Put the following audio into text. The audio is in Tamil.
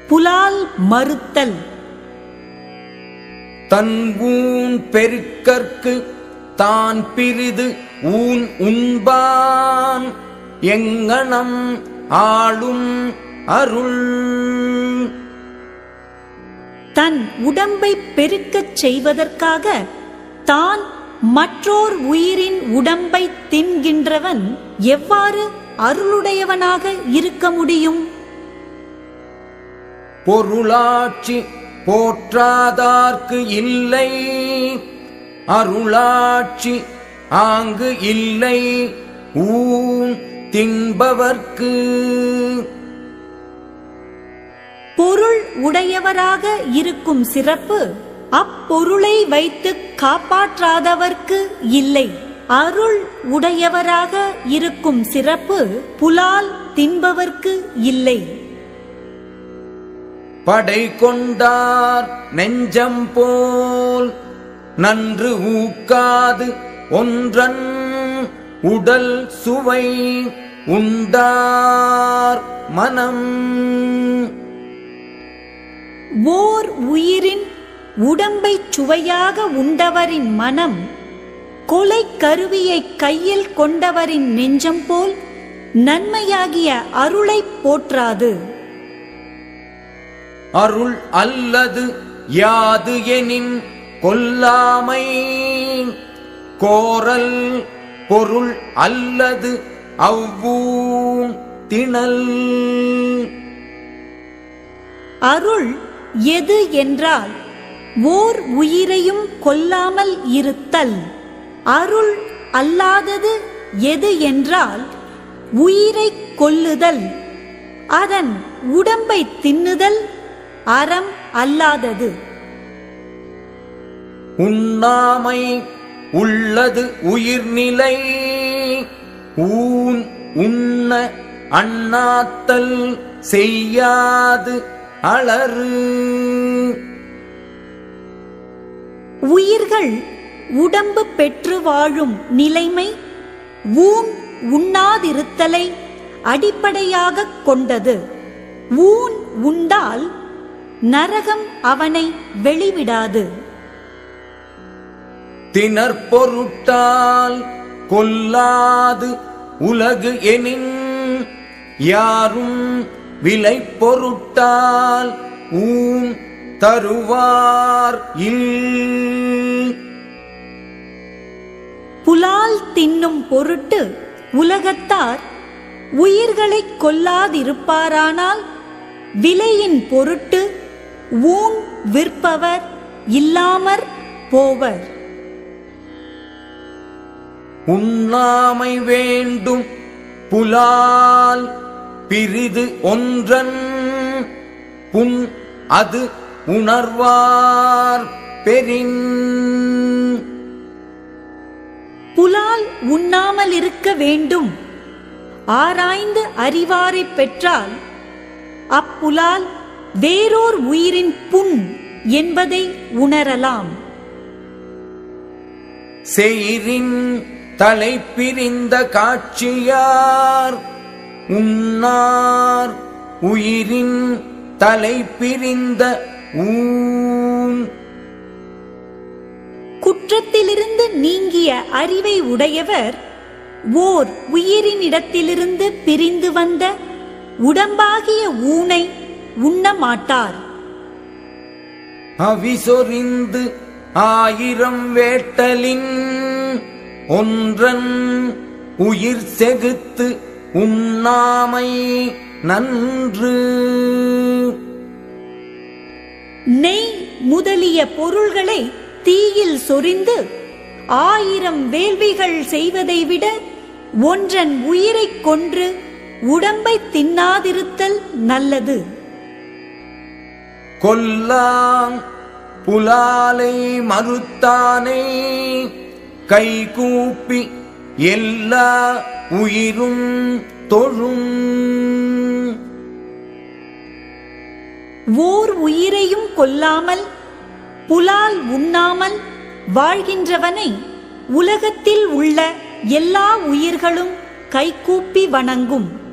புலால் மறுத்தல். தன் ஊன் பெருக்கற்கு தான் பிரிது ஊன் உண்பான் எங்கனம் ஆளும் அருள். தன் உடம்பை பெருக்கச் செய்வதற்காக தான் மற்றோர் உயிரின் உடம்பை தின்கின்றவன் எவ்வாறு அருளுடையவனாக இருக்க முடியும்? பொருளாட்சி போற்றாதார்க்கு இல்லை, அருளாட்சி ஆங்கு இல்லை ஊன் தின்பவர்க்கு. பொருள் உடையவராக இருக்கும் சிறப்பு அப்பொருளை வைத்து காப்பாற்றாதவர்க்கு இல்லை. அருள் உடையவராக இருக்கும் சிறப்பு புலால் தின்பவர்க்கு இல்லை. படை கொண்டார் நெஞ்சம் போல் நன்று ஊக்காது ஒன்றன் உடல் சுவை உண்டார் மனம். ஓர் உயிரின் உடம்பை சுவையாக உண்டவரின் மனம் கொலை கருவியை கையில் கொண்டவரின் நெஞ்சம் போல் நன்மையாகிய அருளை போற்றாது. அருள் அல்லது யாது எனின் கொல்லாமை, கோரல் பொருள் அல்லது அவ்வூன் திணல். அருள் எது என்றால் ஓர் உயிரையும் கொல்லாமல் இருத்தல். அருள் அல்லாதது எது என்றால் உயிரை கொல்லுதல், அதன் உடம்பை தின்னுதல் அறம் அல்லாதது. உண்ணாமை உள்ளது உயிர்நிலை, ஊன் உண்ண அண்ணாத்தல் செய்யாது அளறு. உயிர்கள் உடம்பு பெற்று வாழும் நிலைமை ஊன் உண்ணாதிருத்தலை அடிப்படையாக கொண்டது. ஊன் உண்டால் நரகம் அவனை வெளிவிடாது. திணற்பொருட்டால் கொல்லாது உலகு எனின் யாரும் விலை பொருட்டால் ஊன் தருவார் இல். புலால் தின்னும் பொருட்டு உலகத்தார் உயிர்களை கொல்லாதிருப்பாரானால் விலையின் பொருட்டு ஊன் விற்பவர் இல்லாமற் போவர். உண்ணாமை வேண்டும் புலால் பிரிது ஒன்றன் புன் அது உணர்வார் பெரின். புலால் உண்ணாமல் இருக்க வேண்டும். ஆராய்ந்து அறிவாரை பெற்றால் அப்புலால் வேறோர் உயிரின் புண் என்பதை உணரலாம். செயிரின் தலை பிரிந்த காட்சியார் உண்ணார் உயிரின் தலை பிரிந்த ஊன். குற்றத்திலிருந்து நீங்கிய அறிவை உடையவர் ஓர் உயிரினிடத்திலிருந்து பிரிந்து வந்த உடம்பாகிய ஊனை உண்ண மாட்டார். அவிசொரிந்து ஆயிரம் வேட்டலின் ஒன்றன் உயிர் செகுத்து உண்ணாமை நன்று. நெய் முதலிய பொருள்களை தீயில் சொரிந்து 1000 வேள்விகள் செய்வதை விட ஒன்றன் உயிரை கொன்று உடம்பை தின்னாதிருத்தல் நல்லது. கொல்லாம் புலாலை மறுத்தானை கைகூப்பி எல்லா உயிரும் தொழும். ஓர் உயிரையும் கொல்லாமல் புலால் உண்ணாமல் வாழ்கின்றவனை உலகத்தில் உள்ள எல்லா உயிர்களும் கைகூப்பி வணங்கும்.